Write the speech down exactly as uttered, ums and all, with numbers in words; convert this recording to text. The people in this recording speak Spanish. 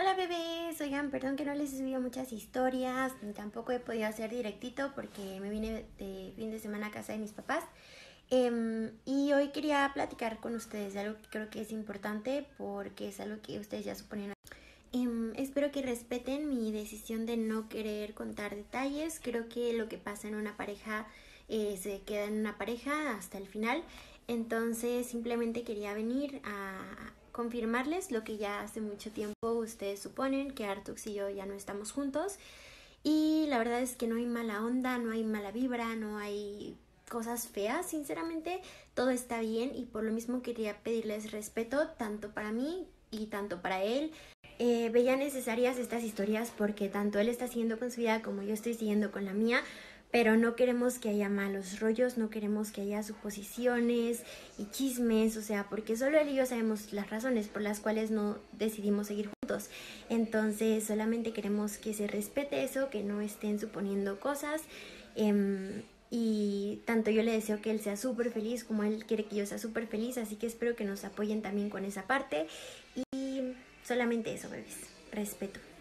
Hola bebés, oigan, perdón que no les he subido muchas historias, ni tampoco he podido hacer directito porque me vine de fin de semana a casa de mis papás. Em, y hoy quería platicar con ustedes de algo que creo que es importante porque es algo que ustedes ya suponen. Em, espero que respeten mi decisión de no querer contar detalles. Creo que lo que pasa en una pareja eh, se queda en una pareja hasta el final. Entonces simplemente quería venir a confirmarles lo que ya hace mucho tiempo ustedes suponen, que Artux y yo ya no estamos juntos. Y la verdad es que no hay mala onda, no hay mala vibra, no hay cosas feas, sinceramente todo está bien y por lo mismo quería pedirles respeto tanto para mí y tanto para él. Eh, veía necesarias estas historias porque tanto él está siguiendo con su vida como yo estoy siguiendo con la mía, pero no queremos que haya malos rollos, no queremos que haya suposiciones y chismes, o sea, porque solo él y yo sabemos las razones por las cuales no decidimos seguir juntos. Entonces solamente queremos que se respete eso, que no estén suponiendo cosas. Eh, y tanto yo le deseo que él sea súper feliz como él quiere que yo sea súper feliz, así que espero que nos apoyen también con esa parte. Y solamente eso, bebés. Respeto.